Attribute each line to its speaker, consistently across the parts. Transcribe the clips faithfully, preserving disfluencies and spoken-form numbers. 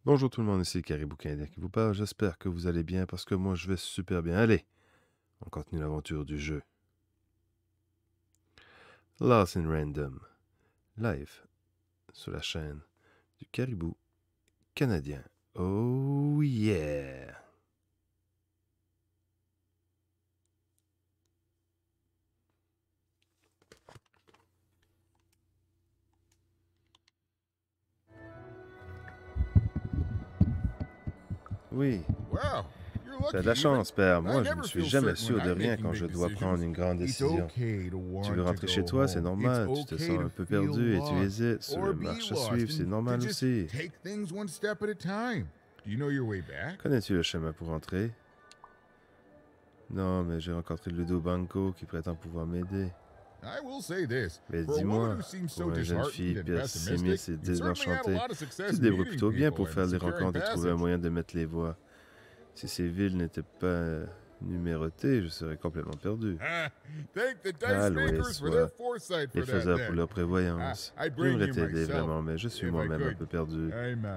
Speaker 1: Bonjour tout le monde, ici Caribou Canadien qui vous parle. J'espère que vous allez bien parce que moi je vais super bien. Allez, on continue l'aventure du jeu. Lost in Random, live sur la chaîne du Caribou Canadien. Oh yeah! Oui, t'as de la chance, père. Moi, je ne suis jamais sûr de rien quand je dois prendre une grande décision. Tu veux rentrer chez toi, c'est normal. Tu te sens un peu perdu et tu hésites sur le marche à suivre, c'est normal aussi. Connais-tu le chemin pour rentrer? Non, mais j'ai rencontré Ludo Banco qui prétend pouvoir m'aider. Mais dis-moi, pour une jeune fille pessimiste et désenchantée, tu te débrouilles plutôt bien pour faire des rencontres et trouver un moyen de mettre les voies. Si ces villes n'étaient pas numérotées, je serais complètement perdu. Ah, Louis, soit. Les faiseurs pour leur prévoyance. J'aimerais t'aider vraiment, mais je suis moi-même un peu perdu.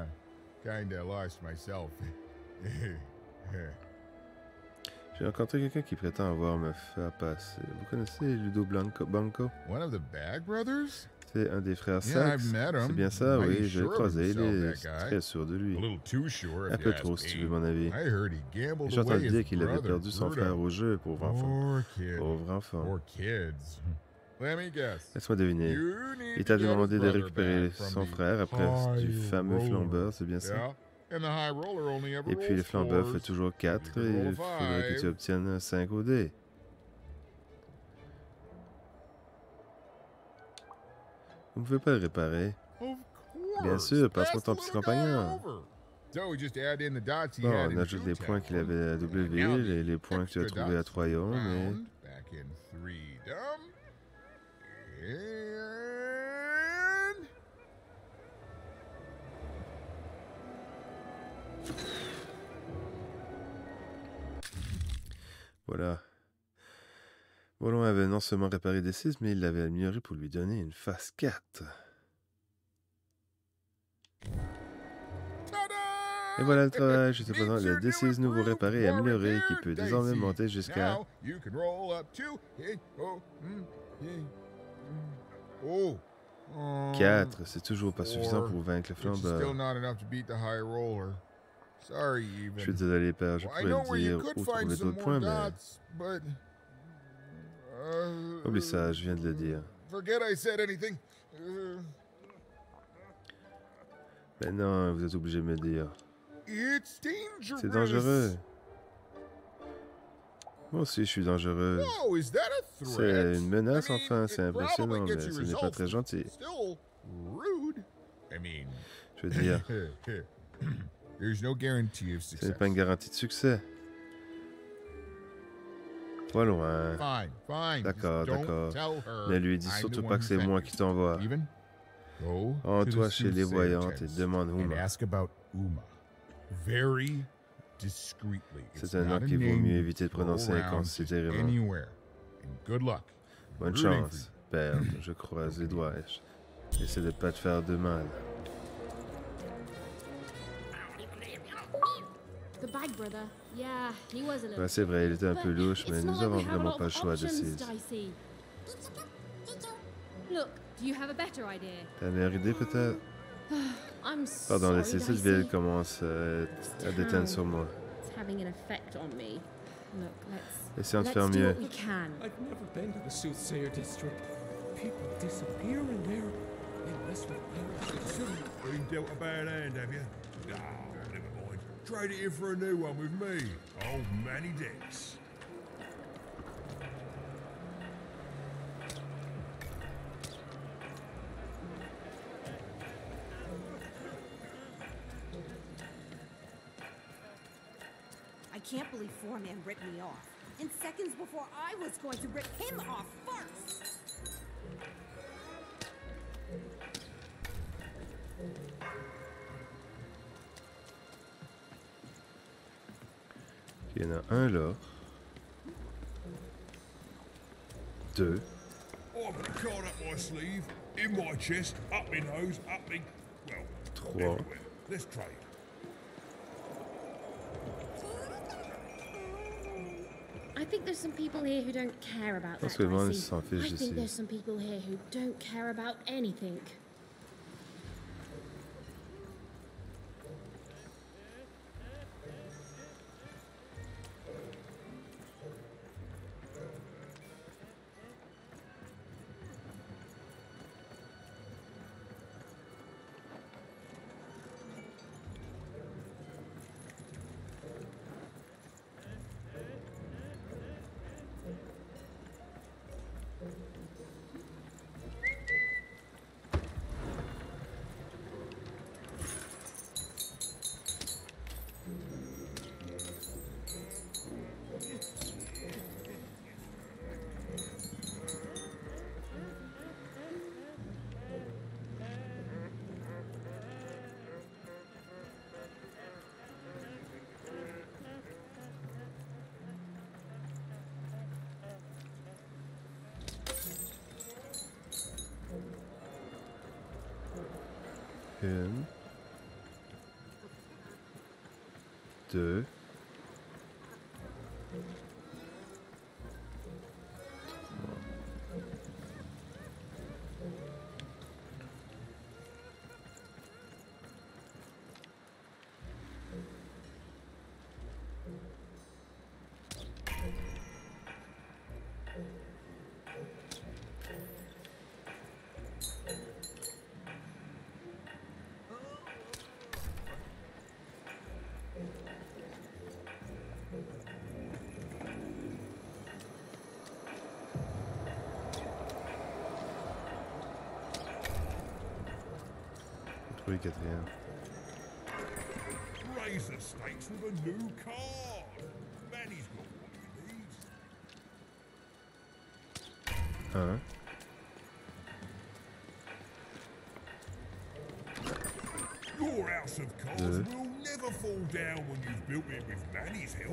Speaker 1: J'ai rencontré quelqu'un qui prétend avoir me faire passer. Vous connaissez Ludo Blanco, Banco? C'est un des frères Sachs. C'est bien ça, oui, je l'ai croisé. Il est très sûr de lui. Un peu trop, si tu veux mon avis. J'ai entendu dire qu'il avait perdu son frère au jeu, pauvre enfant. Pauvre enfant. Laisse-moi deviner. Il t'a demandé de récupérer son frère après du fameux flambeur, c'est bien ça? Et puis le flambeur fait toujours quatre et il faudrait que tu obtiennes cinq au dé. Vous ne pouvez pas le réparer. Bien sûr, passe-moi ton petit compagnon. Bon, on ajoute les points qu'il avait à Doubleville et les points que tu as trouvés à Troyon, mais... Voilà. Volon avait non seulement réparé des six, mais il l'avait amélioré pour lui donner une face quatre. Et voilà le travail. Je te présente le D six nouveau réparé et amélioré qui peut désormais monter jusqu'à... quatre. C'est toujours pas suffisant pour vaincre le flambeur. Je suis désolé, père. Je pourrais le dire ou trouver d'autres points, mais... Oublie ça, je viens de le dire. Mais non, vous êtes obligé de me dire. C'est dangereux. Moi aussi, je suis dangereux. C'est une menace, enfin. C'est impressionnant, mais ce n'est pas très gentil. Je veux dire... Ce n'est pas une garantie de succès. Pas loin. D'accord, d'accord. Ne lui dis surtout pas que c'est moi qui t'envoie. Rends-toi chez les voyantes et demande Uma. C'est un nom qu'il vaut mieux éviter de prononcer inconsidérément. Bonne chance, père. Je croise les doigts. Essaie de ne pas te faire de mal. Ben, c'est vrai, il était un peu louche, mais nous n'avons vraiment pas le choix de ces... T'as une meilleure idée, peut-être? Pardon, la Cécile commence à, à déteindre sur moi. Essayons de faire mieux.
Speaker 2: Trade it in for a new one with me. Old Manny Dix.
Speaker 3: I can't believe Foreman ripped me off. In seconds before I was going to rip him off first.
Speaker 1: Il y en a un là. Deux. Trois.
Speaker 4: I think there's some people here who don't care about that. I think there's some people here who don't care about anything.
Speaker 1: Une, deux, trouver le quatrième.
Speaker 2: Razor stakes with a new card. Manny's got what he needs.
Speaker 1: Un.
Speaker 2: Your house of cards
Speaker 1: Deux.
Speaker 2: will never fall down when you've built it with Manny's help.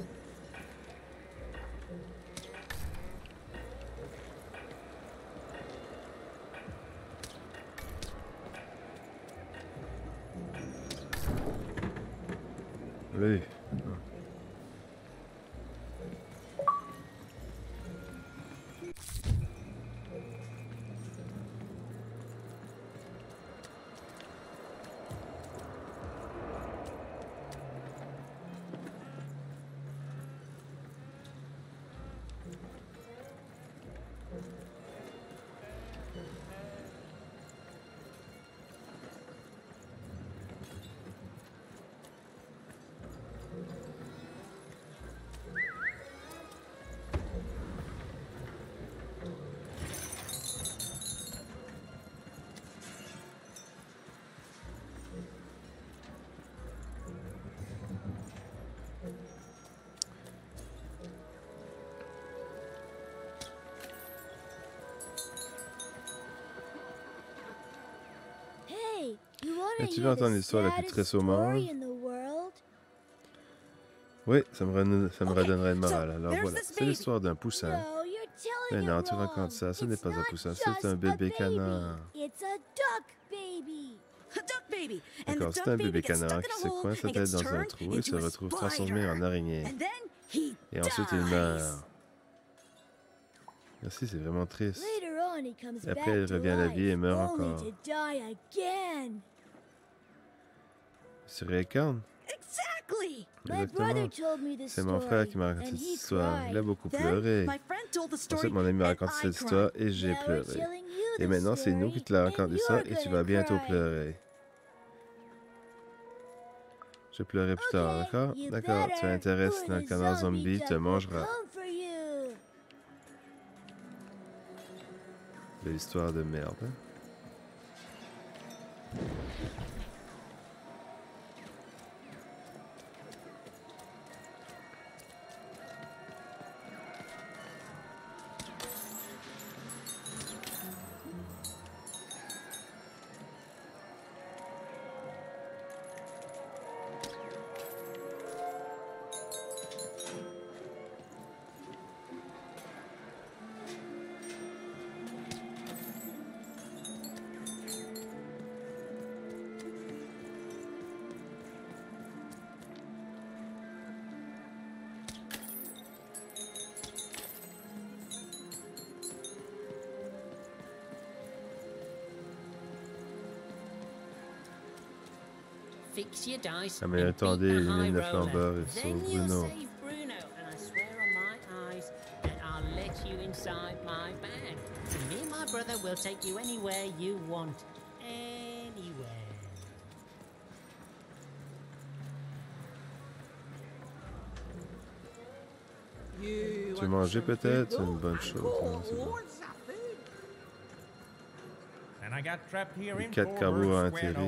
Speaker 1: Oui. As-tu veux entendre l'histoire la plus triste au monde? Oui, ça me, redonne, ça me redonnerait le moral. Alors voilà, c'est l'histoire d'un poussin. Mais non, tu racontes ça, ce n'est pas un poussin, c'est un bébé canard. D'accord, c'est un bébé canard qui se coince sa tête dans un trou et se retrouve transformé en araignée. Et ensuite il meurt. Merci, c'est vraiment triste. Et après, il revient à la vie et meurt encore. Se réincarne? Exactement. C'est mon frère qui m'a raconté cette histoire. Il a beaucoup pleuré. Ensuite, mon ami m'a raconté cette histoire et j'ai pleuré. Et maintenant, c'est nous qui te l'avons raconté ça et tu vas bientôt pleurer. Je pleurerai plus tard, d'accord? D'accord, tu intéresses dans le canard zombie, te mangera. De l'histoire de merde. Hein?
Speaker 5: fix your dice,
Speaker 1: ah mais attendez, élimine le flambeur et sauve Bruno.
Speaker 5: Bruno, and I swear on my eyes that I'll let you inside my bag. And me and my brother will take you anywhere you want. Anywhere.
Speaker 1: Tu veux manger peut-être? C'est une bonne chose. Non, c'est bon. Les quatre carreaux à enterrer.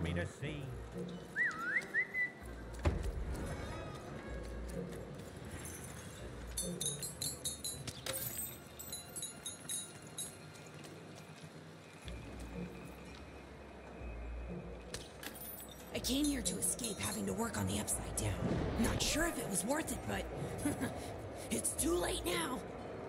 Speaker 3: I came here to escape having to work on the Upside Down. Not sure if it was worth it, but it's too late now.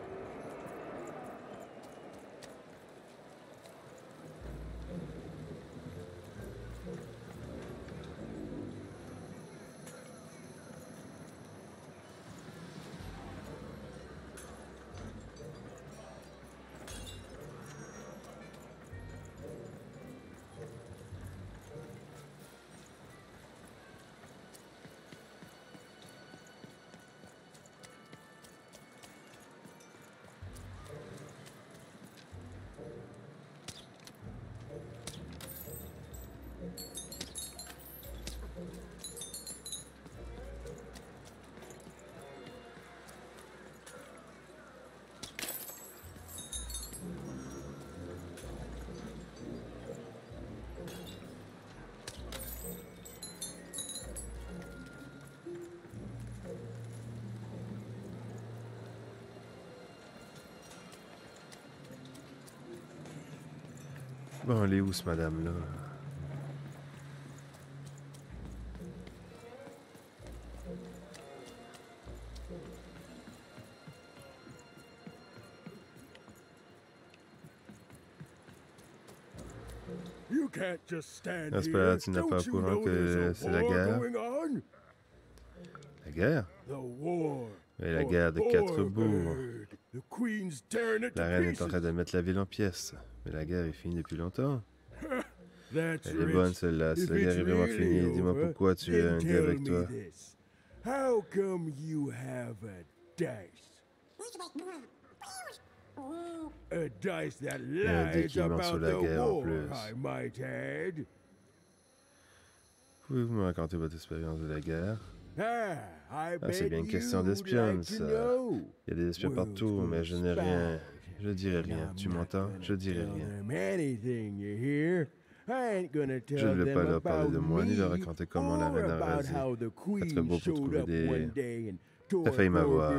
Speaker 1: Bon, elle est où, ce madame-là? Non, c'est pas là, tu n'es pas au courant que c'est la guerre? La guerre? Mais la guerre de quatre bourgs. La reine est en train de mettre la ville en pièces. Mais la guerre est finie depuis longtemps. Elle est bonne, celle-là. Si la guerre est vraiment finie, dis-moi pourquoi tu as un dé avec toi. Il y a un dé qui ment sur la guerre en plus. Pouvez-vous me raconter votre expérience de la guerre? Ah, c'est bien une question d'espionne, ça. Il y a des espions partout, mais je n'ai rien. Je dirai rien. Tu m'entends? Je dirai rien. Je ne vais pas leur parler de moi, ni leur raconter comment la reine a rasé. C'est très beau pour trouver des... T'as failli m'avoir.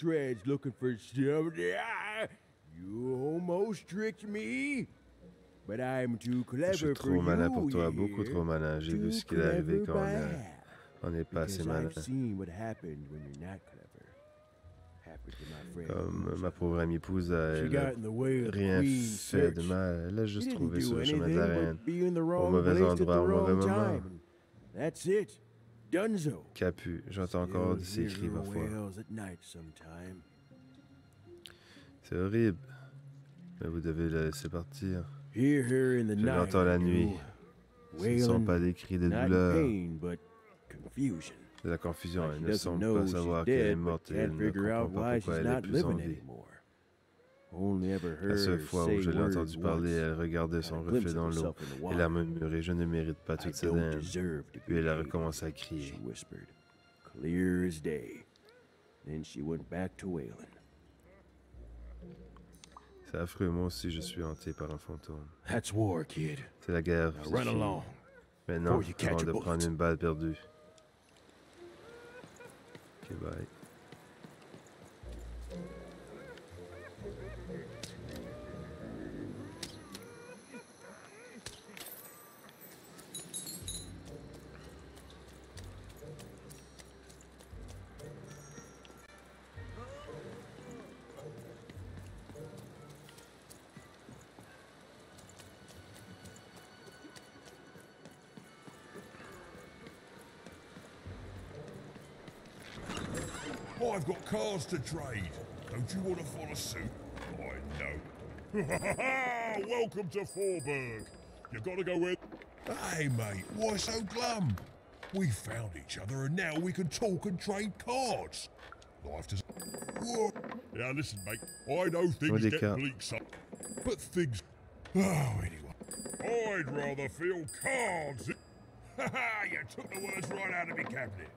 Speaker 1: Je suis trop malin pour toi, beaucoup trop malin. J'ai vu ce qui est arrivé quand on a... On n'est pas assez malin. Comme ma pauvre amie épouse, elle n'a rien fait de mal. Elle a juste trouvé sur le chemin de la reine, au mauvais endroit, au mauvais moment. Capu, j'entends encore ces cris parfois. C'est horrible, mais vous devez la laisser partir. Je l'entends la nuit. Ce ne sont pas des cris de douleur. De la confusion, elle ne semble pas savoir qu'elle est morte et elle ne comprend pas pourquoi elle est plus en vie. La seule fois où je l'ai entendu parler, elle regardait son reflet dans l'eau. Elle a murmuré « Je ne mérite pas toute cette haine ». Puis elle a recommencé à crier. C'est affreux, moi aussi je suis hanté par un fantôme. C'est la guerre. Maintenant, avant de prendre une balle perdue. Ok, bye.
Speaker 2: I've got cars to trade. Don't you want to follow suit? I know. Welcome to Forburg. You gotta go with... Hey, mate, why so glum? We found each other and now we can talk and trade cards. Life does... Whoa. Now listen, mate, I know things get bleak some, but things... Oh, anyway. I'd rather feel cards... Haha, you took the words right out of me cabinet.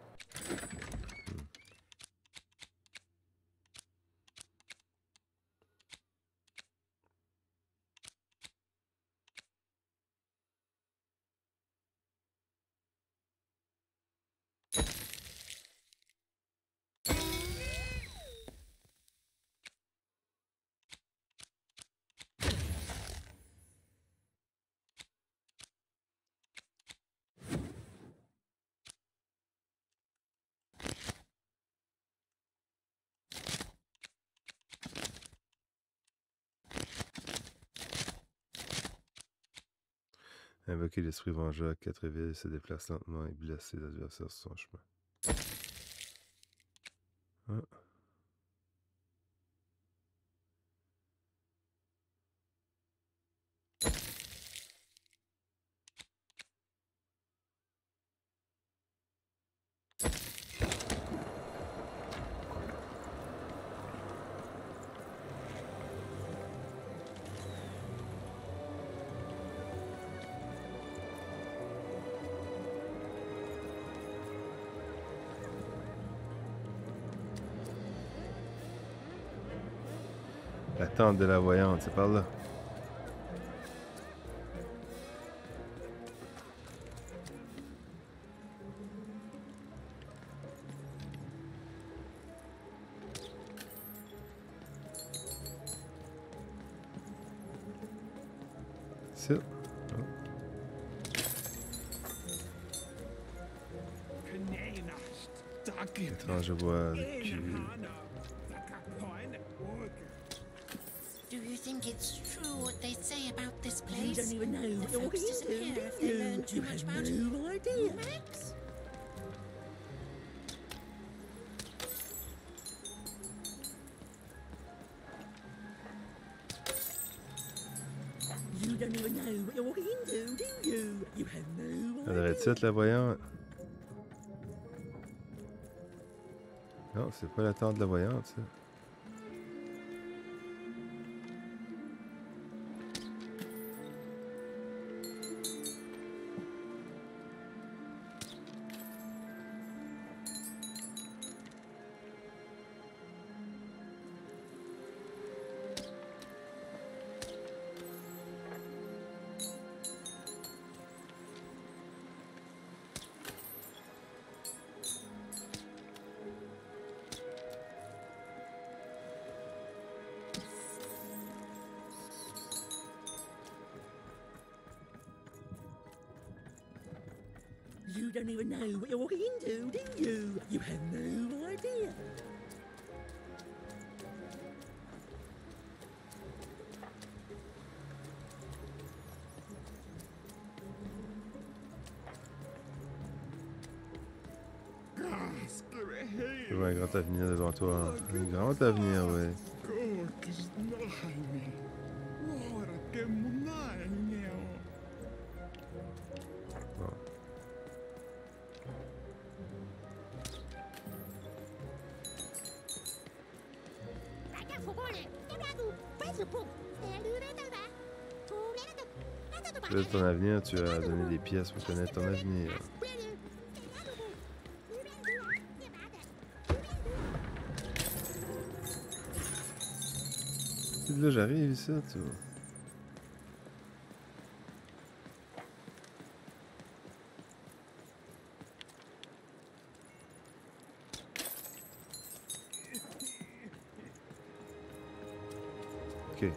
Speaker 1: Invoquer l'esprit vengeur, quatre réveils, se déplace lentement et blesse ses adversaires sur son chemin. Ah. La tente de la voyante, c'est par là. C'est... Oh. Étrange voix de cul.
Speaker 5: Do you think it's true what they say about this place?
Speaker 3: You don't even know
Speaker 5: the folks disappear if they learn too much about it.
Speaker 3: No idea.
Speaker 5: Max?
Speaker 3: You don't even know what you're walking into, do you? You have no
Speaker 1: Elle devrait être la voyante. Non, c'est pas la tente de la voyante, ça.
Speaker 3: You don't even know what you're walking into, do you? You have no idea.
Speaker 1: Tu vois un grand avenir devant toi. Un grand avenir, oui. De ton avenir, tu as donné des pièces pour connaître ton avenir. Là, j'arrive ici, tu vois. Ok.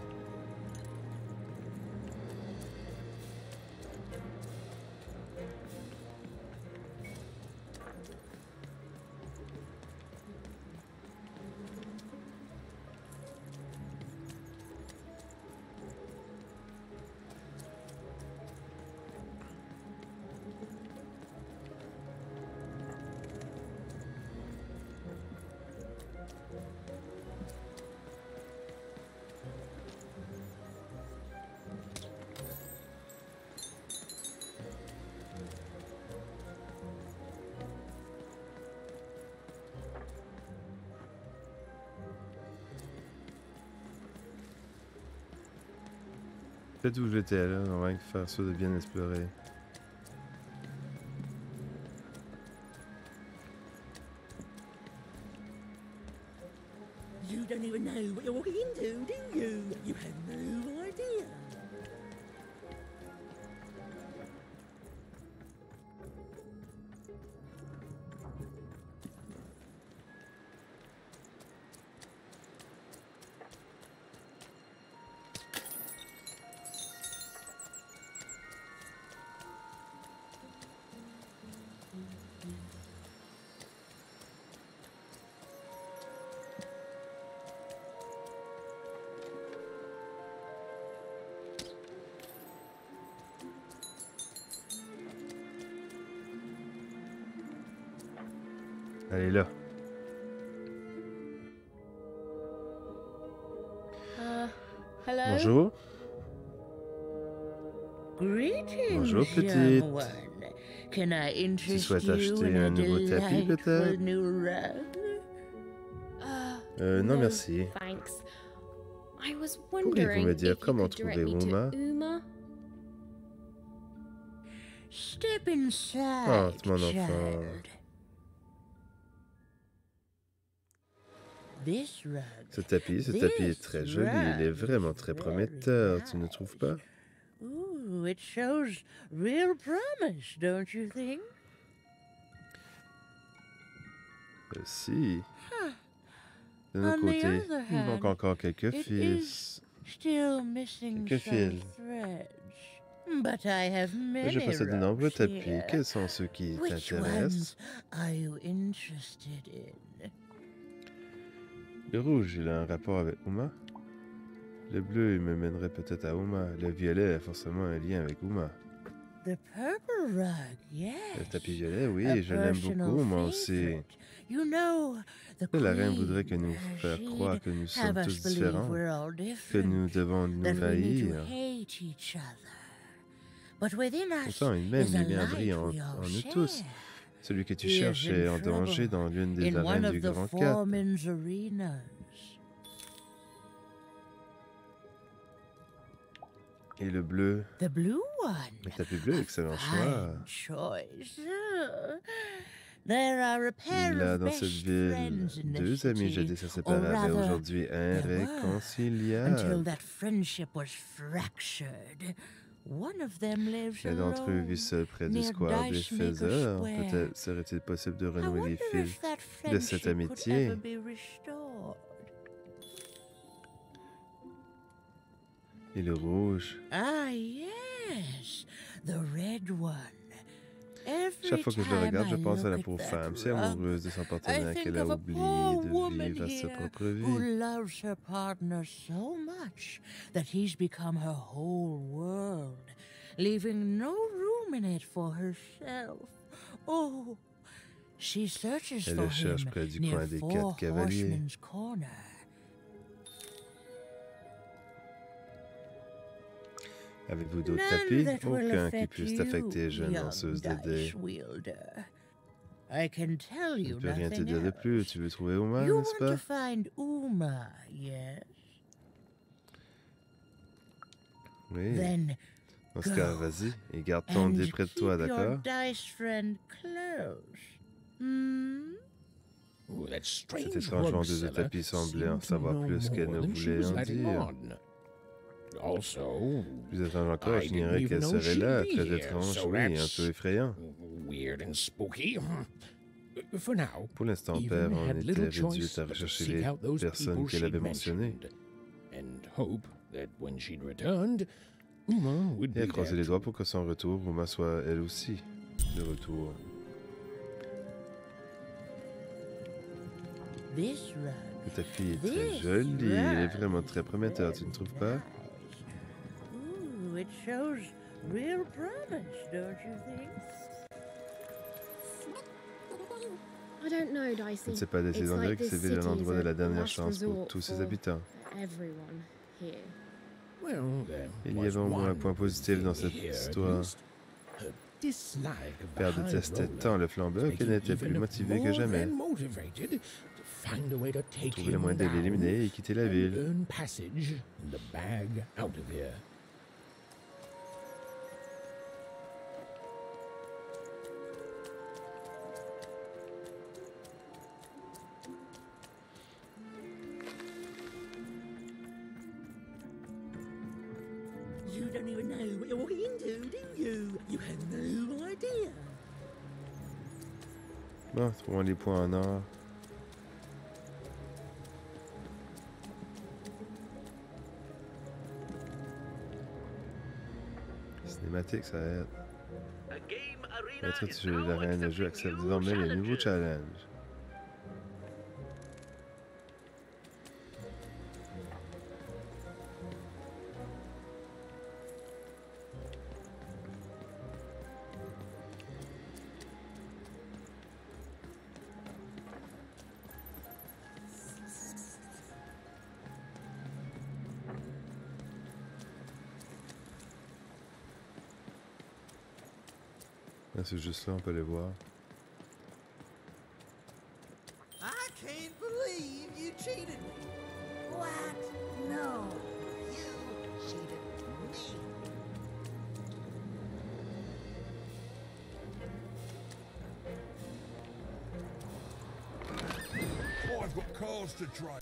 Speaker 1: Peut-être où j'étais là, on va faire ça de bien explorer.
Speaker 6: You don't even know what you're walking into, do you? You have no idea.
Speaker 1: Elle est là.
Speaker 7: Uh, hello?
Speaker 1: Bonjour.
Speaker 7: Greetings,
Speaker 1: Bonjour, petite.
Speaker 7: Can I interest
Speaker 1: Tu souhaites acheter un nouveau tapis, peut-être? Euh, non, merci.
Speaker 4: Thanks. I was
Speaker 1: Pourriez-vous me dire comment trouver Uma?
Speaker 4: Uma?
Speaker 7: Step inside,
Speaker 1: Oh, c'est mon enfant.
Speaker 7: child.
Speaker 1: Ce tapis, ce tapis est très joli. Il est vraiment très prometteur, tu ne trouves pas?
Speaker 7: Ooh, it shows real promise, don't you think?
Speaker 1: Euh, si. De notre côté, il manque encore quelques fils. Quelques fils.
Speaker 7: But I have many
Speaker 1: Je possède de nombreux tapis.
Speaker 7: here.
Speaker 1: Quels sont ceux qui
Speaker 7: Which
Speaker 1: t'intéressent?
Speaker 7: ones are you interested in?
Speaker 1: Le rouge, il a un rapport avec Uma? Le bleu, il me mènerait peut-être à Uma. Le violet a forcément un lien avec Uma.
Speaker 7: The purple rug, yes.
Speaker 1: Le tapis violet, oui,
Speaker 7: A
Speaker 1: je l'aime
Speaker 7: personal
Speaker 1: beaucoup, moi aussi.
Speaker 7: favorite. You know, the
Speaker 1: La reine
Speaker 7: queen,
Speaker 1: voudrait que nous faire
Speaker 7: she'd
Speaker 1: croire que nous sommes
Speaker 7: have us
Speaker 1: tous
Speaker 7: believe
Speaker 1: différents,
Speaker 7: we're all
Speaker 1: que
Speaker 7: different,
Speaker 1: nous devons nous
Speaker 7: that we need to
Speaker 1: haïr.
Speaker 7: hate each other. But within us
Speaker 1: Pourtant, une même
Speaker 7: is a
Speaker 1: lumière brille
Speaker 7: light
Speaker 1: en,
Speaker 7: we all
Speaker 1: en nous
Speaker 7: share.
Speaker 1: tous. Celui que tu
Speaker 7: He is
Speaker 1: cherches
Speaker 7: in
Speaker 1: est en danger
Speaker 7: trouble
Speaker 1: dans l'une des
Speaker 7: in one
Speaker 1: arènes
Speaker 7: of
Speaker 1: du
Speaker 7: the
Speaker 1: Grand Quatre.
Speaker 7: foreman's arenas.
Speaker 1: Et le bleu,
Speaker 7: The blue one.
Speaker 1: le tapis bleu, excellent choix.
Speaker 7: Fine choice. Uh, There are a pair
Speaker 1: Il a
Speaker 7: of
Speaker 1: dans cette
Speaker 7: best
Speaker 1: ville
Speaker 7: friends in the
Speaker 1: deux amis
Speaker 7: city,
Speaker 1: jadis
Speaker 7: or
Speaker 1: inséparables et
Speaker 7: rather,
Speaker 1: aujourd'hui
Speaker 7: there were, until
Speaker 1: irréconciliables.
Speaker 7: that friendship was fractured. One of them lives
Speaker 1: L'un d'entre eux vit
Speaker 7: alone
Speaker 1: seul près du
Speaker 7: near
Speaker 1: square des
Speaker 7: Dicemaker
Speaker 1: Faiseurs.
Speaker 7: Square.
Speaker 1: Peut-être serait-il possible de
Speaker 7: I
Speaker 1: renouer
Speaker 7: wonder
Speaker 1: les
Speaker 7: if
Speaker 1: fils
Speaker 7: that
Speaker 1: de cette
Speaker 7: friendship could
Speaker 1: amitié.
Speaker 7: ever be restored.
Speaker 1: Et le rouge.
Speaker 7: Ah yes, the red one. Every
Speaker 1: Chaque fois que je le
Speaker 7: time
Speaker 1: regarde, je
Speaker 7: I
Speaker 1: pense à la
Speaker 7: look
Speaker 1: pauvre
Speaker 7: at that
Speaker 1: femme, si
Speaker 7: rug,
Speaker 1: amoureuse de son
Speaker 7: I
Speaker 1: partenaire
Speaker 7: think
Speaker 1: qu'elle a
Speaker 7: of a
Speaker 1: oublié
Speaker 7: poor
Speaker 1: de
Speaker 7: woman
Speaker 1: vivre sa
Speaker 7: here
Speaker 1: propre
Speaker 7: who
Speaker 1: vie.
Speaker 7: loves her partner so much that he's become her whole world, leaving no room in it for herself. Oh, she searches
Speaker 1: Elle
Speaker 7: for
Speaker 1: le cherche
Speaker 7: him
Speaker 1: près du
Speaker 7: near
Speaker 1: coin des
Speaker 7: Four
Speaker 1: quatre cavaliers.
Speaker 7: Horsemen's Corner.
Speaker 1: Avez-vous d'autres
Speaker 7: None
Speaker 1: tapis?
Speaker 7: that will
Speaker 1: Aucun qui
Speaker 7: affect
Speaker 1: puisse
Speaker 7: you,
Speaker 1: t'affecter, jeune
Speaker 7: young
Speaker 1: lanceuse de dés.
Speaker 7: dice wielder. I can tell
Speaker 1: Je
Speaker 7: you
Speaker 1: ne peux rien te
Speaker 7: nothing
Speaker 1: dire de
Speaker 7: else.
Speaker 1: plus. Tu veux trouver Uma,
Speaker 7: You
Speaker 1: n'est-ce
Speaker 7: want to
Speaker 1: pas?
Speaker 7: find Uma, yes?
Speaker 1: Oui.
Speaker 7: Then
Speaker 1: Dans ce cas,
Speaker 7: go
Speaker 1: vas-y et garde ton dé
Speaker 7: and
Speaker 1: près de
Speaker 7: keep
Speaker 1: toi,
Speaker 7: your
Speaker 1: d'accord?
Speaker 7: dice friend close. Hmm?
Speaker 2: Ooh, that
Speaker 1: Cette
Speaker 2: strange
Speaker 1: étrange
Speaker 2: rug
Speaker 1: vendeuse de
Speaker 2: seller
Speaker 1: tapis semblait en
Speaker 2: seemed to
Speaker 1: savoir
Speaker 2: know
Speaker 1: plus qu'elle
Speaker 2: more
Speaker 1: ne
Speaker 2: than she
Speaker 1: voulait
Speaker 2: was
Speaker 1: en
Speaker 2: letting
Speaker 1: dire.
Speaker 2: on. Also,
Speaker 1: Plus étrange encore,
Speaker 2: I
Speaker 1: j'ignorais
Speaker 2: didn't
Speaker 1: qu'elle
Speaker 2: even know
Speaker 1: serait
Speaker 2: she'd
Speaker 1: là.
Speaker 2: be
Speaker 1: Très
Speaker 2: here,
Speaker 1: étrange,
Speaker 2: so
Speaker 1: oui, un
Speaker 2: that's
Speaker 1: peu effrayant.
Speaker 2: weird and spooky. For now,
Speaker 1: Pour l'instant,
Speaker 2: Eva
Speaker 1: père, on
Speaker 2: had
Speaker 1: était
Speaker 2: little
Speaker 1: réduite
Speaker 2: choice
Speaker 1: à
Speaker 2: but to
Speaker 1: rechercher
Speaker 2: seek
Speaker 1: les
Speaker 2: out those
Speaker 1: personnes
Speaker 2: people
Speaker 1: qu'elle
Speaker 2: she'd
Speaker 1: avait mentionnées
Speaker 2: mentioned, and hope that when she'd returned, Uma would
Speaker 1: et à
Speaker 2: be
Speaker 1: croiser
Speaker 2: there
Speaker 1: les doigts pour que son retour, Uma soit elle aussi de retour.
Speaker 7: This rug.
Speaker 1: Le tapis est très
Speaker 7: This
Speaker 1: joli, il est
Speaker 7: rug
Speaker 1: vraiment très prometteur, tu ne trouves pas?
Speaker 7: Ooh, it shows real promise, don't you think?
Speaker 4: I don't know, Dicey.
Speaker 1: Je ne sais pas, Daisy,
Speaker 4: It's
Speaker 1: on dirait
Speaker 4: like
Speaker 1: que
Speaker 4: this
Speaker 1: cette ville est
Speaker 4: city's
Speaker 1: l'endroit de
Speaker 4: a
Speaker 1: la dernière
Speaker 4: last
Speaker 1: chance pour
Speaker 4: resort
Speaker 1: tous ses
Speaker 4: for
Speaker 1: habitants.
Speaker 4: everyone here.
Speaker 2: Well, there
Speaker 1: Il y
Speaker 2: was
Speaker 1: avait au moins un
Speaker 2: one
Speaker 1: point positif dans
Speaker 2: thing
Speaker 1: cette
Speaker 2: here, at
Speaker 1: histoire.
Speaker 2: least. Her dislike of the
Speaker 1: Père
Speaker 2: high
Speaker 1: détestait
Speaker 2: roller
Speaker 1: tant le flambeur
Speaker 2: made
Speaker 1: qu'elle
Speaker 2: him
Speaker 1: n'était plus
Speaker 2: even
Speaker 1: motivée que
Speaker 2: more
Speaker 1: jamais.
Speaker 2: than motivated to find a way to take
Speaker 1: Trouver le
Speaker 2: him
Speaker 1: moyen de
Speaker 2: down
Speaker 1: l'éliminer et quitter la
Speaker 2: and
Speaker 1: ville.
Speaker 2: earn passage and the bag out of here.
Speaker 6: don't even know what you're into, do you? You have no idea.
Speaker 1: Bon, trouvons les points en or. Cinématique, ça aide. Maître du jeu, l'arène de jeu accepte désormais les nouveaux challenges. C'est juste là, on peut les voir.
Speaker 6: I can't believe you cheated me. What? No, you cheated me.
Speaker 2: Oh, I've got cars to drive.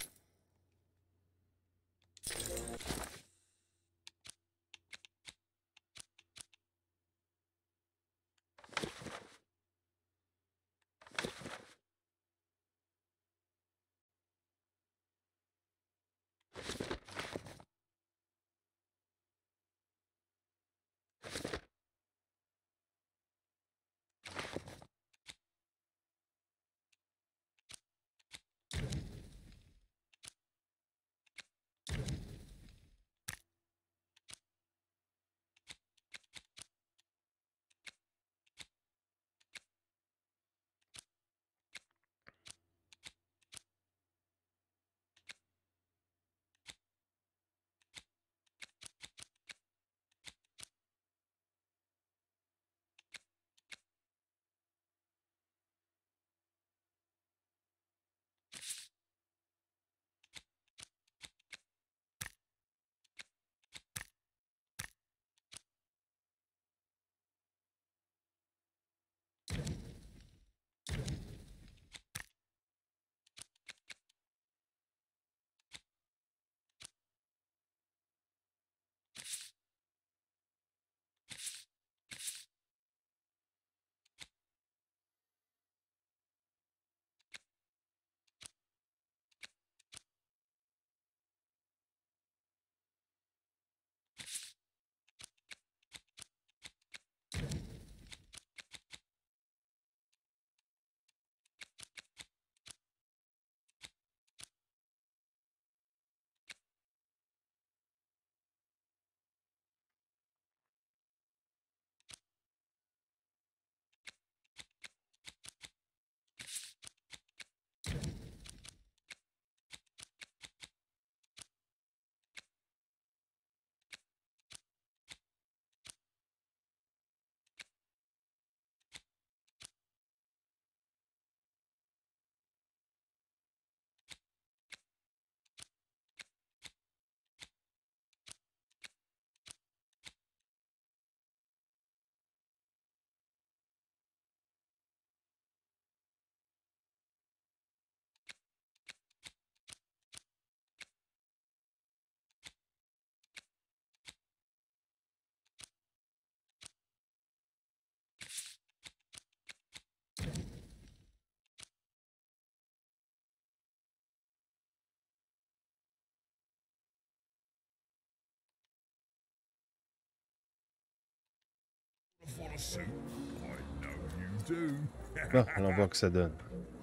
Speaker 1: Bon, allons voir que ça donne.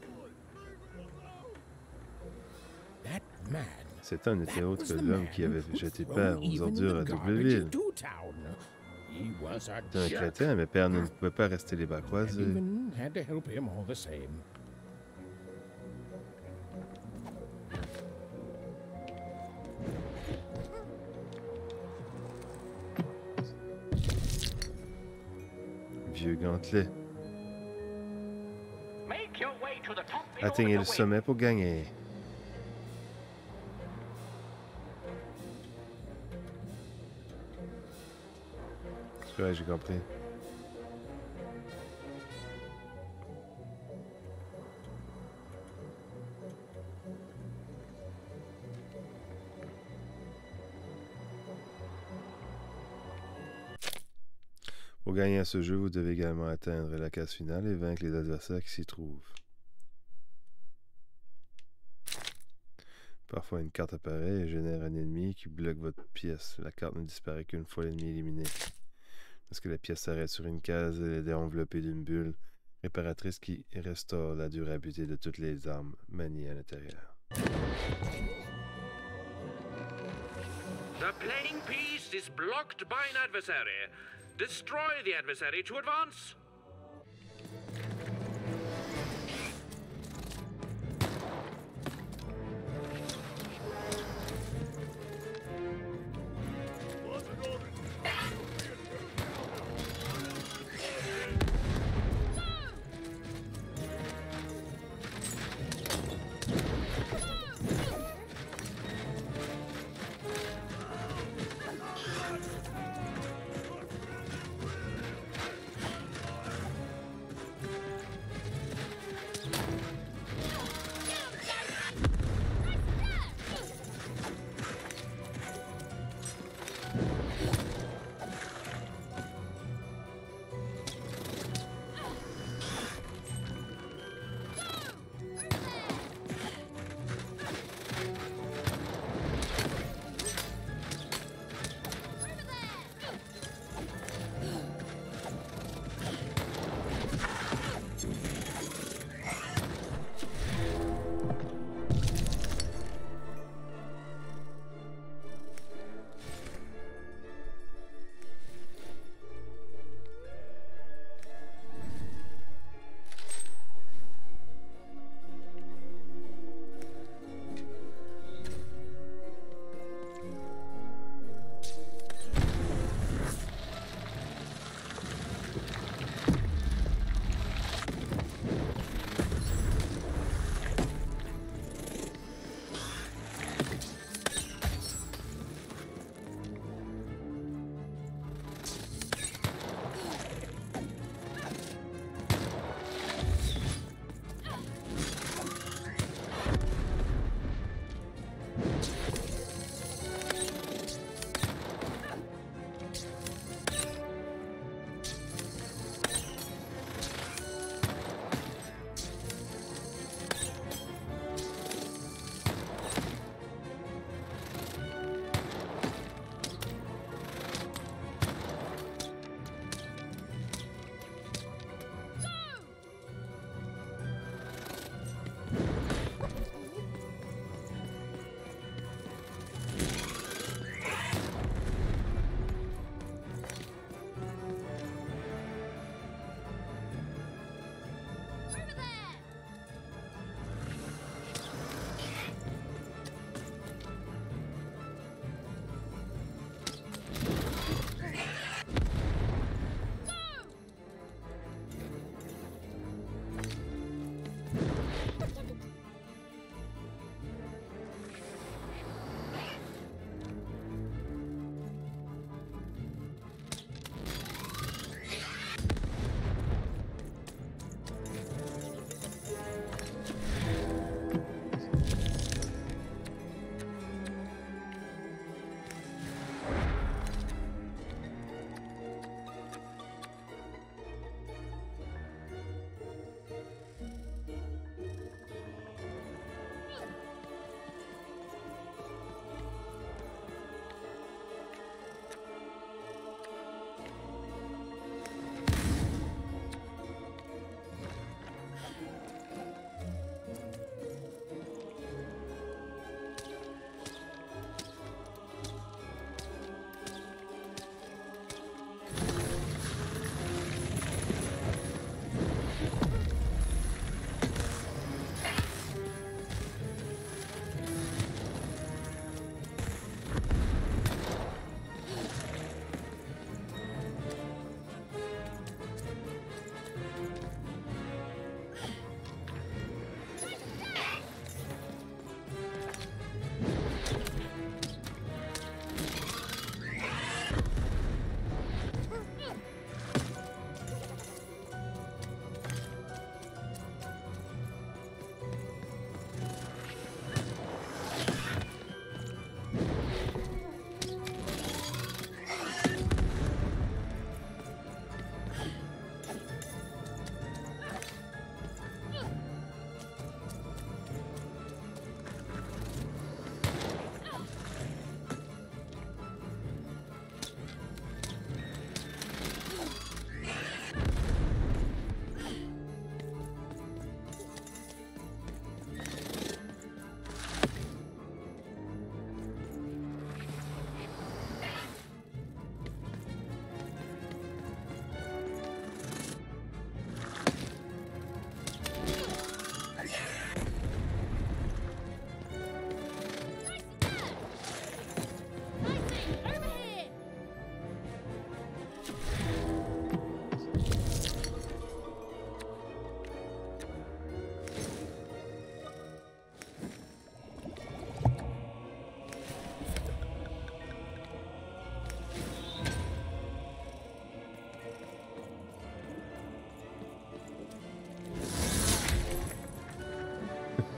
Speaker 1: Cet homme n'était autre que l'homme qui avait jeté Père aux ordures à Doubleville. C'était un crétin, mais Père ne pouvait pas rester les bras croisés. Vieux gantelet. Atteignez le sommet pour gagner. C'est vrai, j'ai compris. Pour gagner à ce jeu, vous devez également atteindre la case finale et vaincre les adversaires qui s'y trouvent. Parfois, une carte apparaît et génère un ennemi qui bloque votre pièce. La carte ne disparaît qu'une fois l'ennemi éliminé. Lorsque la pièce s'arrête sur une case, elle est enveloppée d'une bulle réparatrice qui restaure la durabilité de toutes les armes maniées à l'intérieur.
Speaker 8: The playing piece is blocked by an adversary. Destroy the adversary to advance.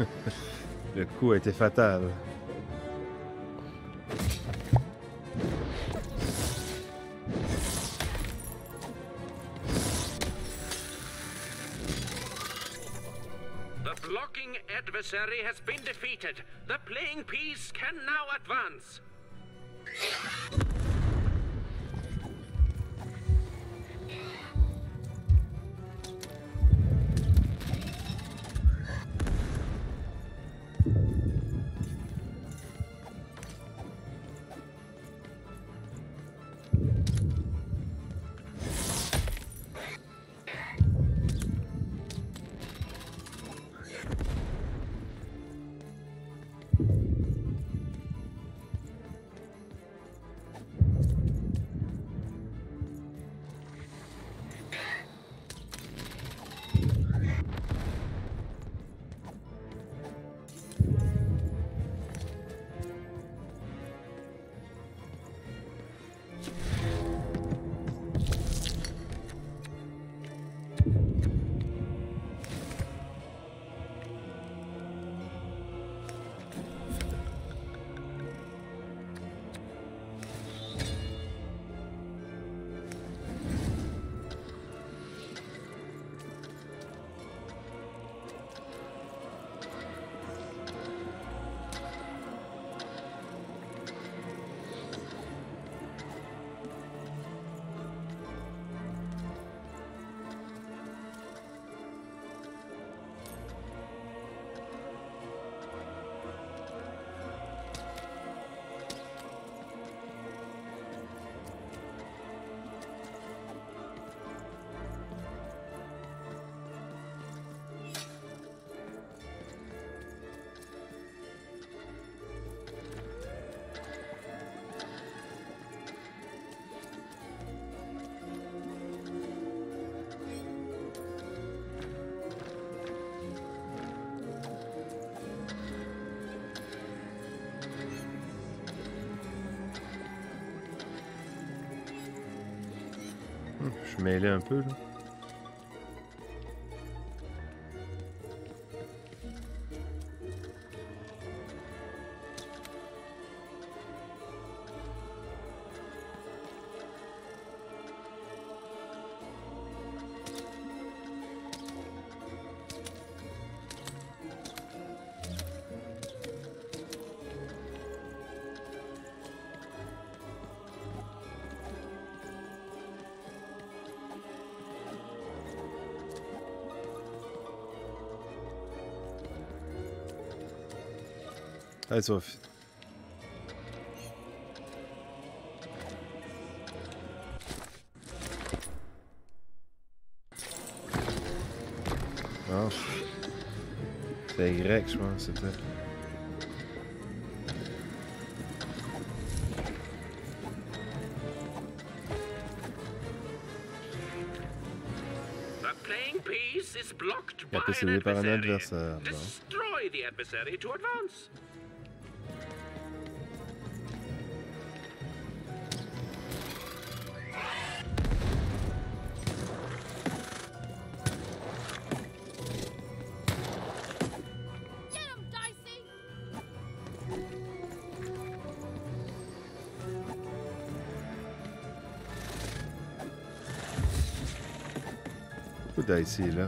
Speaker 1: Le coup a été fatal.
Speaker 8: The blocking adversary has been defeated. The playing piece can now advance.
Speaker 1: Je suis mêlé un peu, là. Allez, Sophie. Non. C'est Y, je pense, c'était. Il a possédé par un adversaire. Bon.
Speaker 8: Destroy the adversary to advance.
Speaker 1: Beaucoup d'ici là.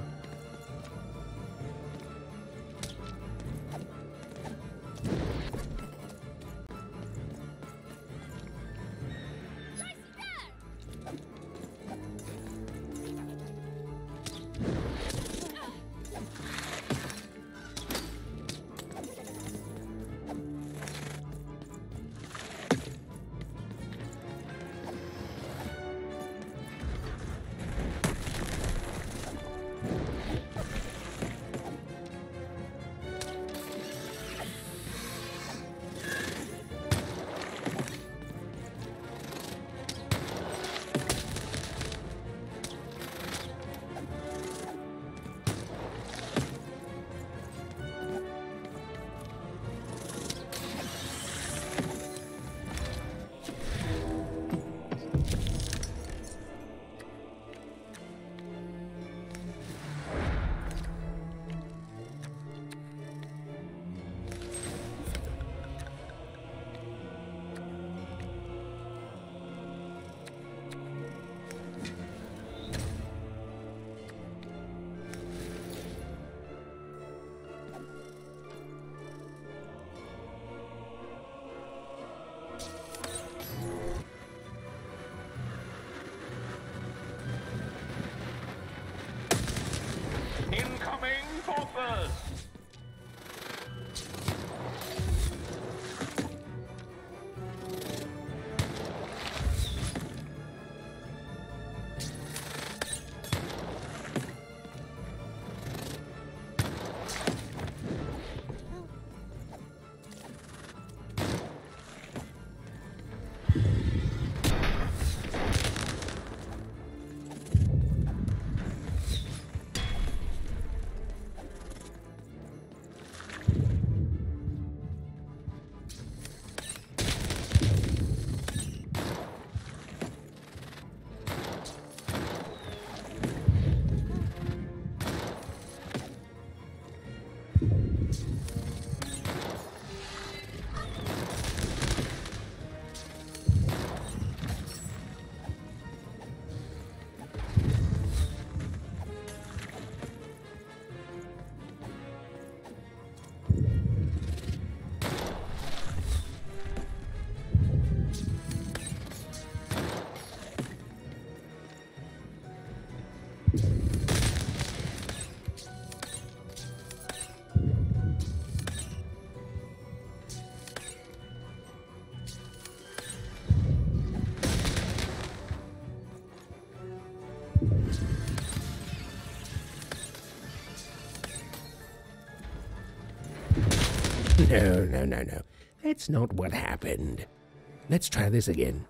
Speaker 9: No, no, no, no. That's not what happened. Let's try this again.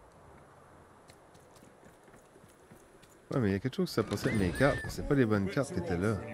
Speaker 1: Ouais, mais il y a quelque chose que ça pensait de mes cartes. C'est pas les bonnes cartes qui étaient là.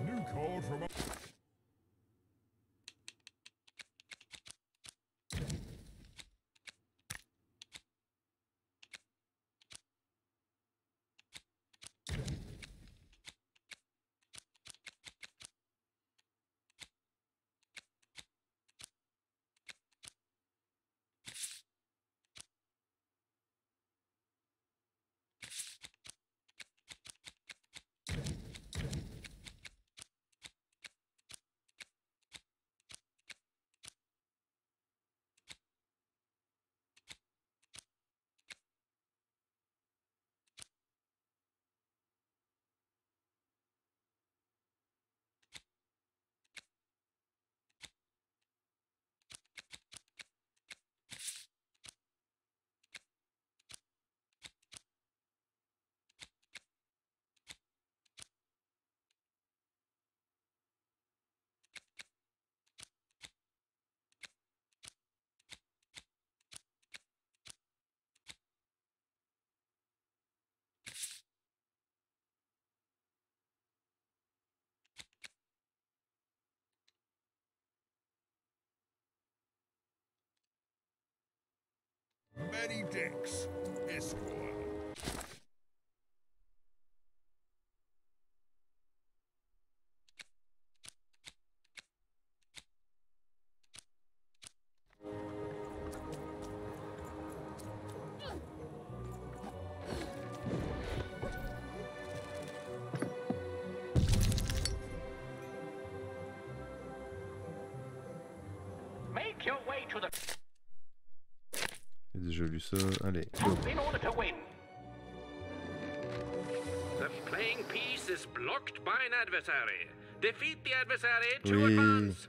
Speaker 2: Many Dicks, Esquire.
Speaker 8: Make your way to the...
Speaker 1: J'ai déjà lu ça. Allez.
Speaker 8: In order to win. The playing piece is blocked by an adversary. Defeat the adversary to
Speaker 1: oui.
Speaker 8: advance.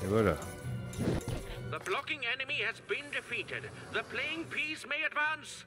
Speaker 1: voilà.
Speaker 8: The blocking enemy has been defeated. The playing piece may advance.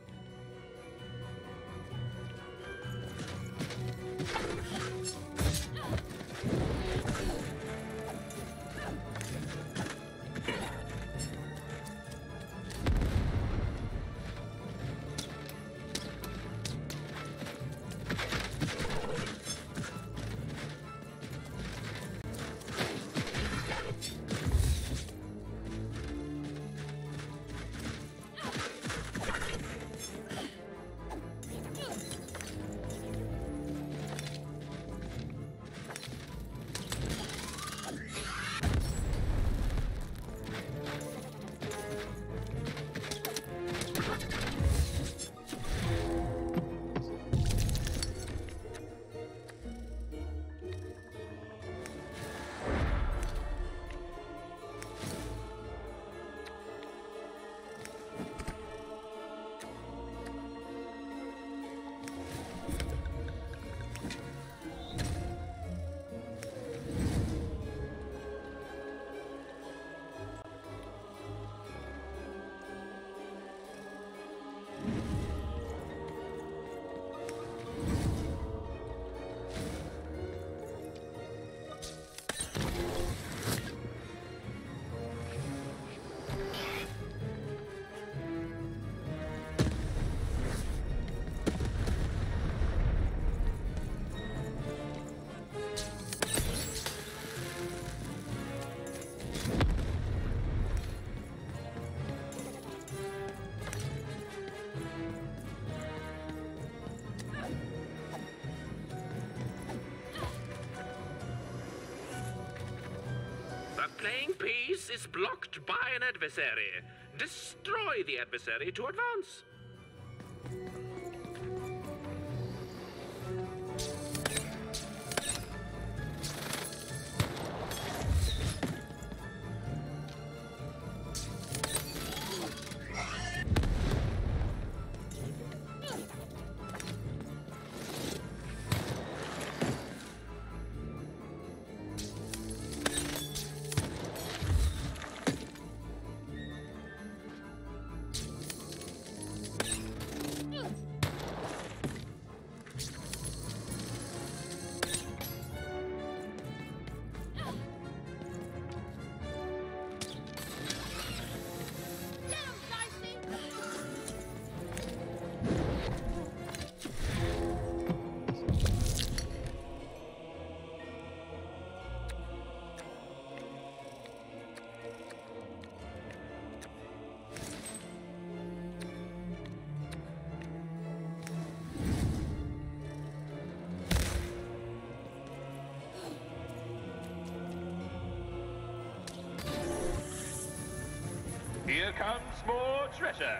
Speaker 8: Playing piece is blocked by an adversary. Destroy the adversary to advance.
Speaker 10: Here comes more treasure.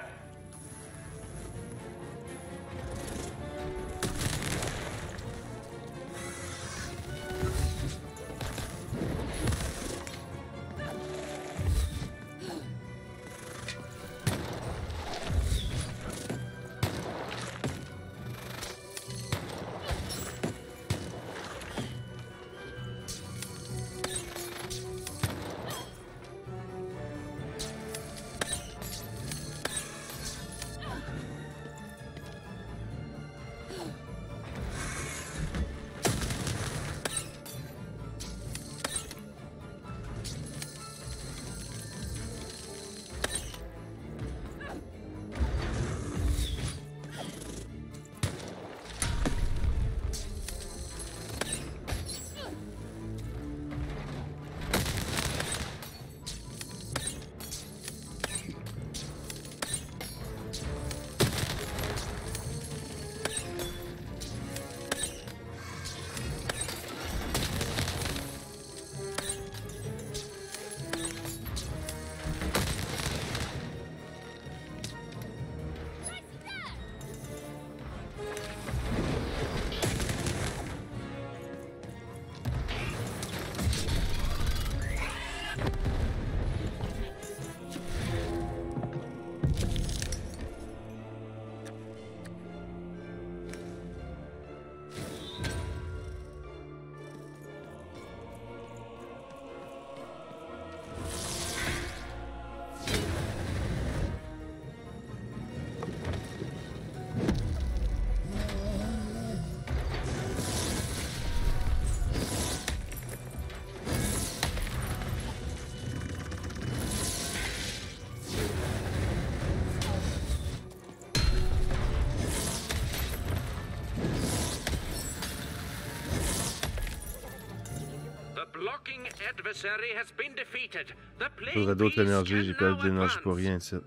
Speaker 8: blocking adversary has been defeated. The
Speaker 1: Il faudrait d'autres énergies, j'ai perdu de l'énergie pour rien ici.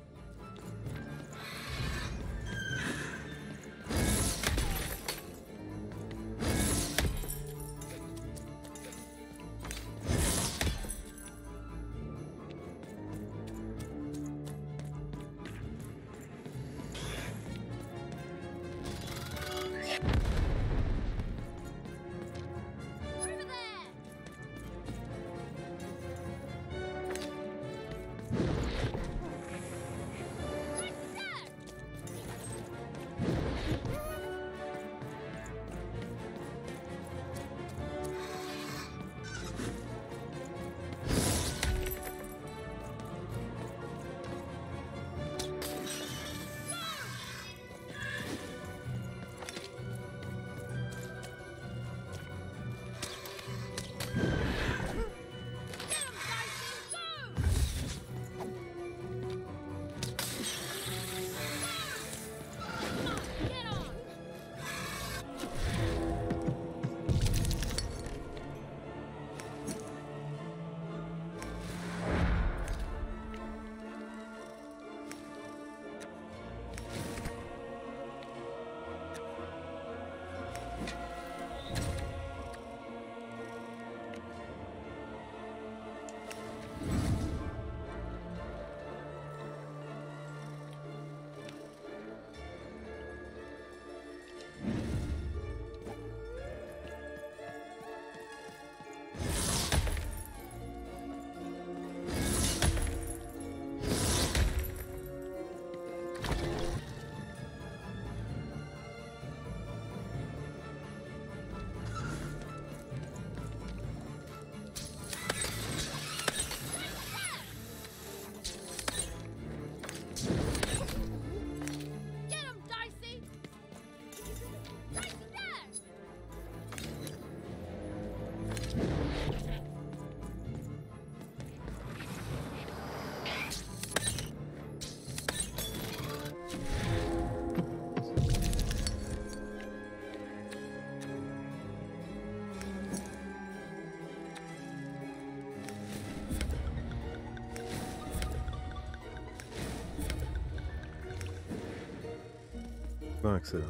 Speaker 1: Pas excellent.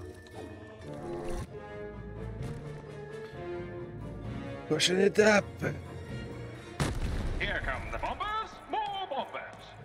Speaker 1: Prochaine étape.
Speaker 10: Here come the bombers, more bombers.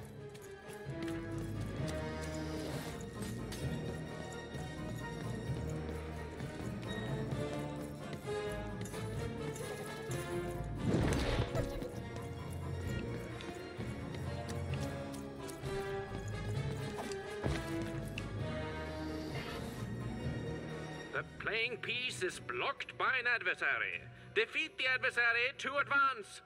Speaker 8: The playing piece is blocked by an adversary. Defeat the adversary to advance.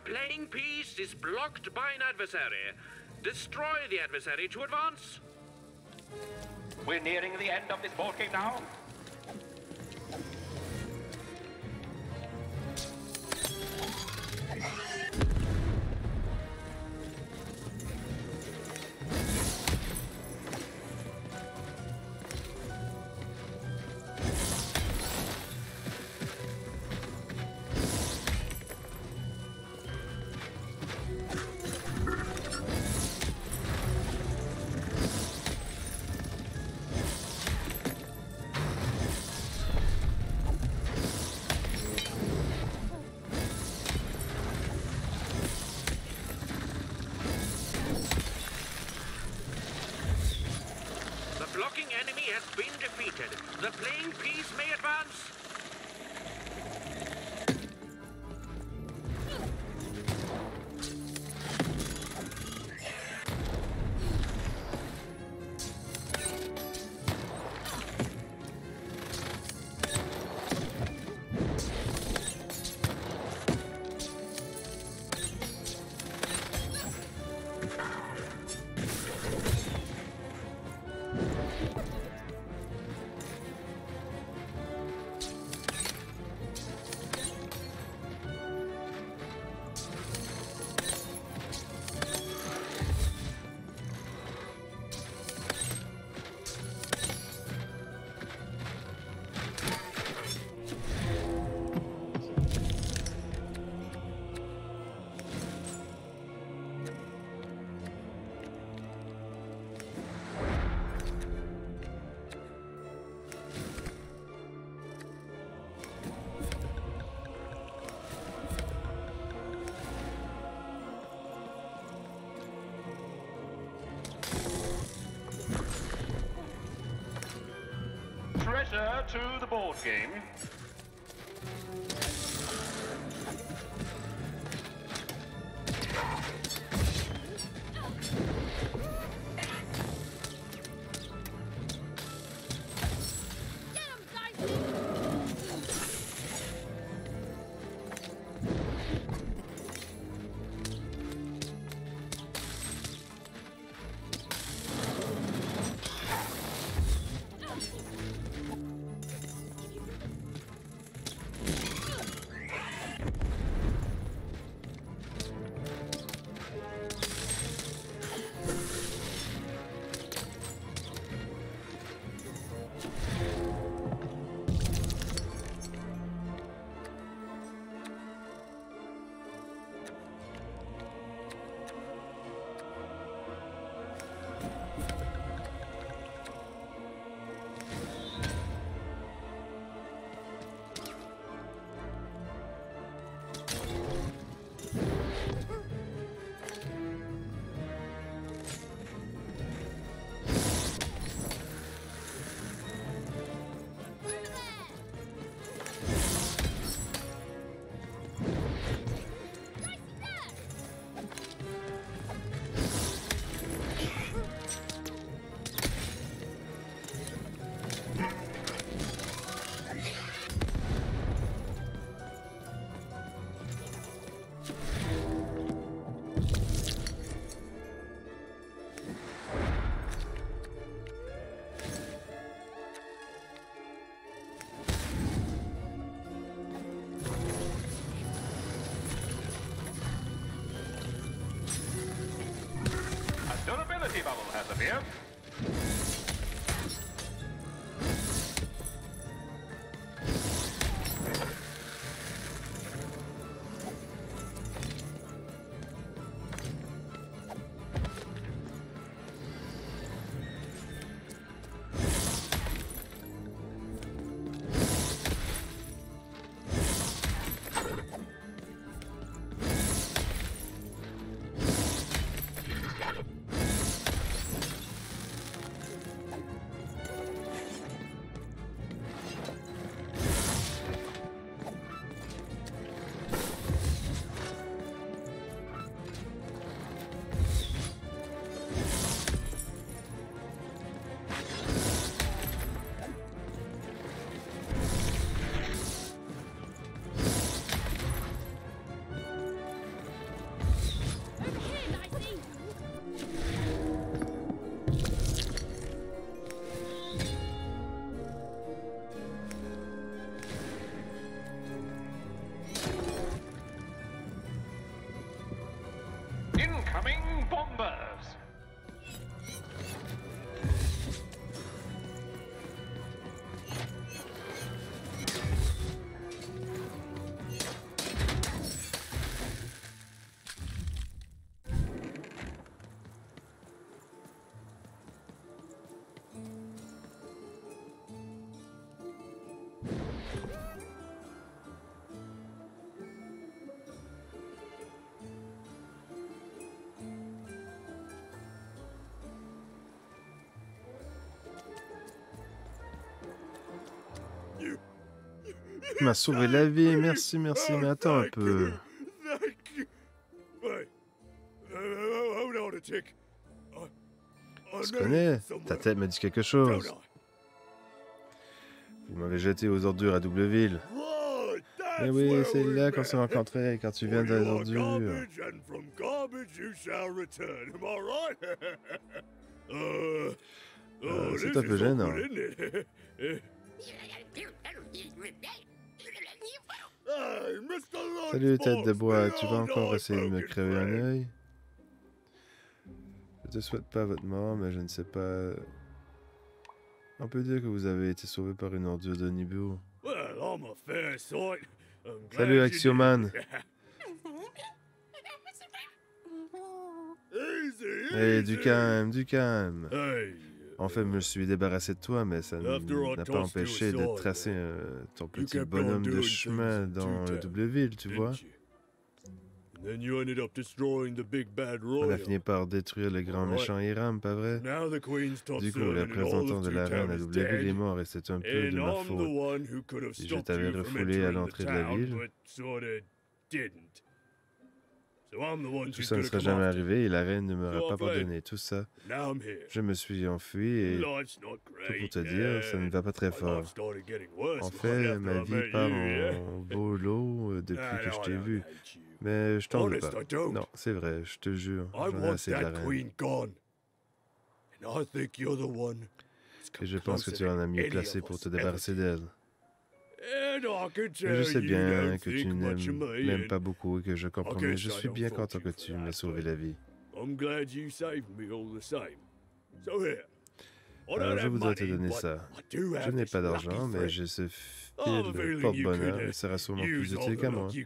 Speaker 8: playing piece is blocked by an adversary. Destroy the adversary to advance.
Speaker 10: We're nearing the end of this board game now.
Speaker 8: The playing piece may advance.
Speaker 10: Treasure to the board game. Incoming bombers!
Speaker 1: Tu m'as sauvé la vie, merci, merci, mais attends un peu. Je te connais, ta tête me dit quelque chose. Vous m'avez jeté aux ordures à Doubleville. Mais oui, c'est là qu'on s'est rencontrés, quand tu viens des ordures. Euh, c'est un peu gênant. Salut, tête de bois, tu vas encore essayer de me crever un œil? Je te souhaite pas votre mort, mais je ne sais pas... On peut dire que vous avez été sauvé par une ordure de Nibiru. Salut, Axioman. Hey, du calme, du calme. En fait, je me suis débarrassé de toi, mais ça n'a pas empêché de tracer euh, ton petit bonhomme de chemin dans le Doubleville, tu vois. On a fini par détruire le grand méchant Hiram, pas vrai? Du coup, le représentant de la reine à Doubleville est mort et c'est un peu de ma faute. Si je t'avais refoulé à l'entrée de la ville, tout ça ne serait jamais arrivé et la reine ne m'aurait pas pardonné. Tout ça, je me suis enfui et tout pour te dire, ça ne va pas très fort. En fait, ma vie part en beau lot depuis que je t'ai vu. Mais je t'en veux pas. Non, c'est vrai, je te jure, j'en ai assez de la reine. Et je pense que tu en as mieux placé pour te débarrasser d'elle. Je sais bien que tu n'aimes même pas beaucoup et que je comprends, mais je suis bien content que tu m'aies sauvé la vie. Alors, je voudrais te donner ça. Je n'ai pas d'argent, mais j'ai ce fil porte-bonheur et ça sera sûrement plus utile qu'à moi.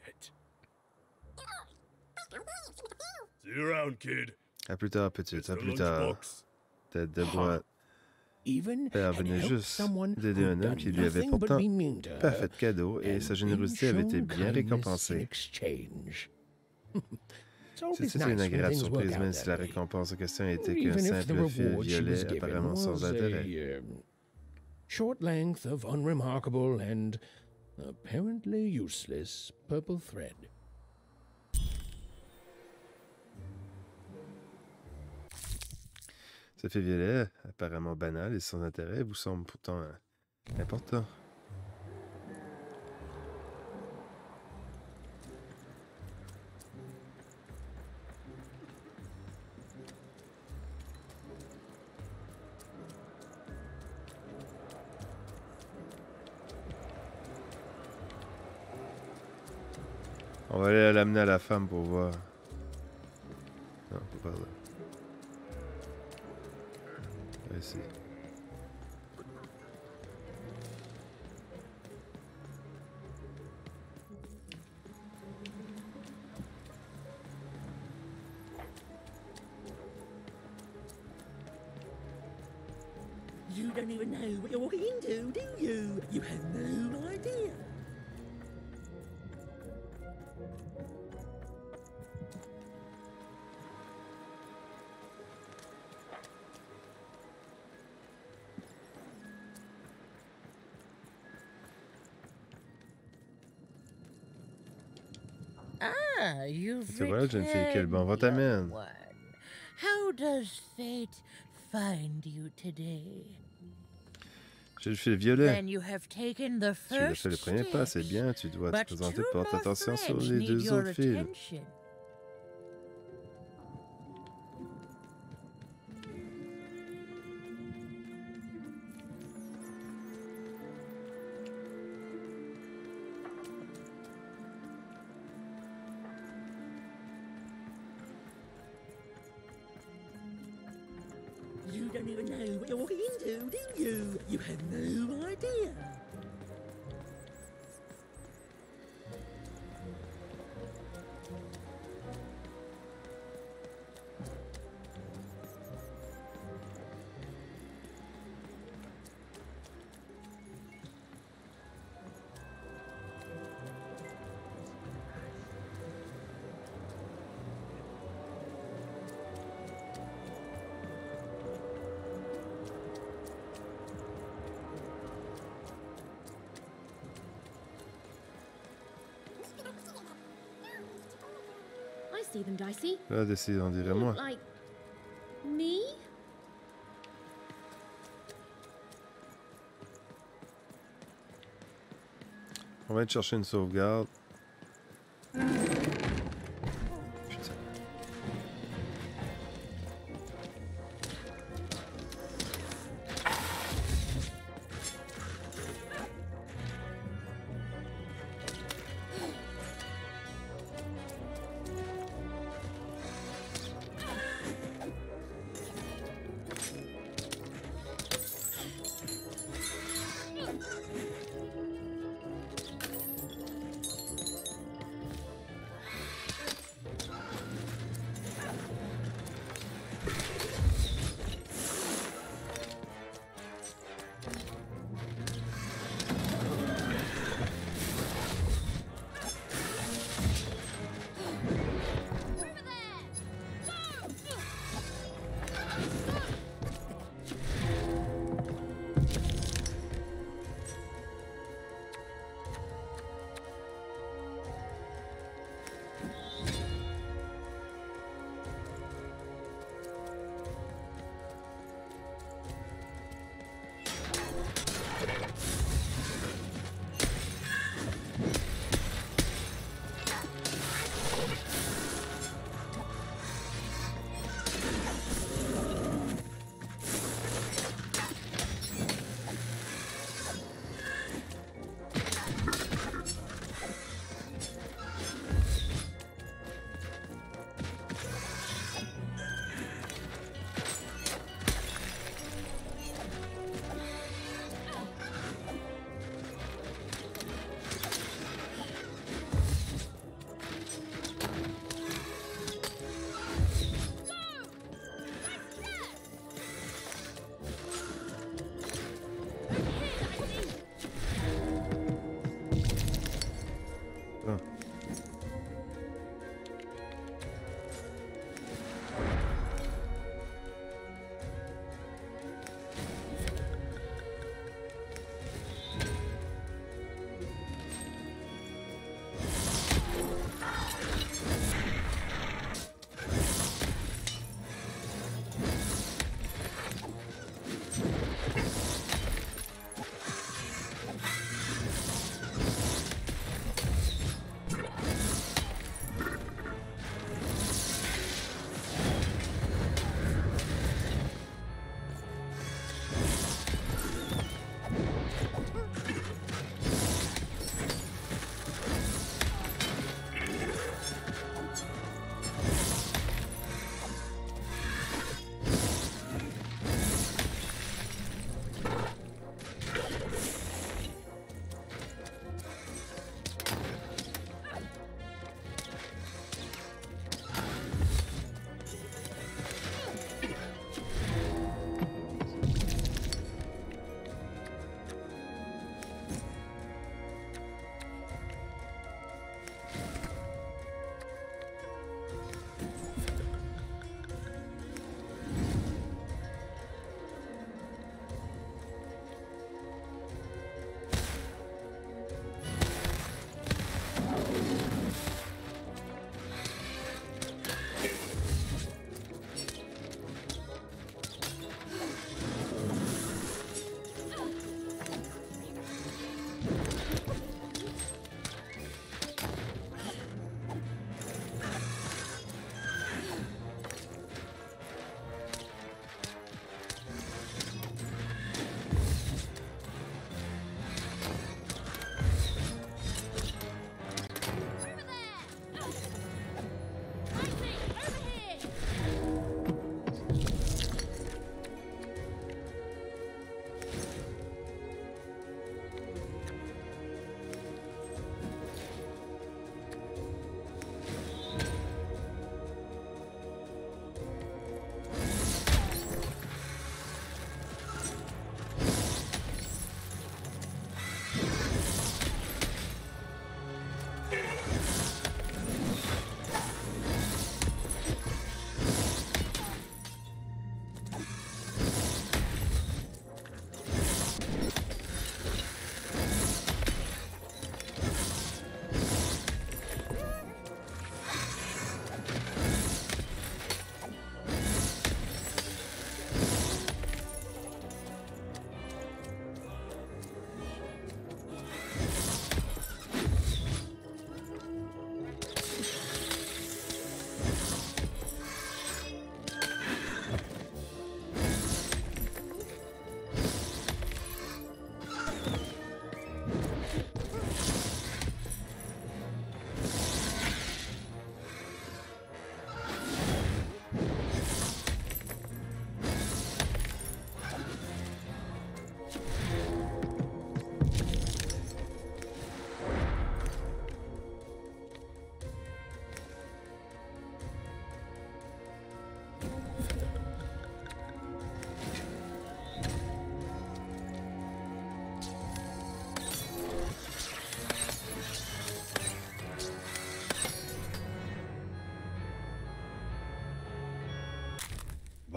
Speaker 1: À plus tard, petite, à plus tard. Tête de boîte. Père venait juste d'aider un homme qui lui avait pourtant pas fait de cadeau et sa générosité avait été bien récompensée. C'était une agréable surprise, même si la récompense en question était qu'un simple fil violet apparemment sans intérêt.
Speaker 9: Short length of unremarkable and apparently useless purple thread.
Speaker 1: Ce fait violet, apparemment banal et sans intérêt, vous semble pourtant important. On va aller l'amener à la femme pour voir. Non, pas là. Ici.
Speaker 6: You don't even know what you're walking into, do you? You have no idea.
Speaker 7: Ah, you've
Speaker 1: C'est voilà, jeune fille, quel bon vent t'amène.
Speaker 7: How does fate find you today?
Speaker 1: J'ai le fil violet.
Speaker 7: Then you have taken the
Speaker 1: Tu as fait le premier pas, c'est bien. Tu dois te présenter, porte attention sur les deux autres fils.
Speaker 6: You don't even know what you're walking into, do you? You have no idea.
Speaker 4: See them, Dicey.
Speaker 1: Là, décide, on dirait moi.
Speaker 4: Like me?
Speaker 1: On va aller chercher une sauvegarde.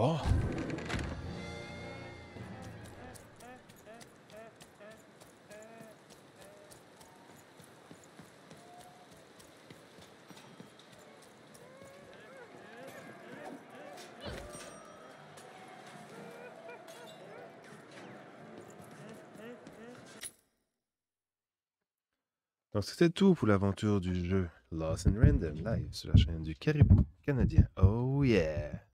Speaker 2: Bon.
Speaker 1: Donc c'était tout pour l'aventure du jeu Lost in Random Live sur la chaîne du Caribou canadien. Oh yeah!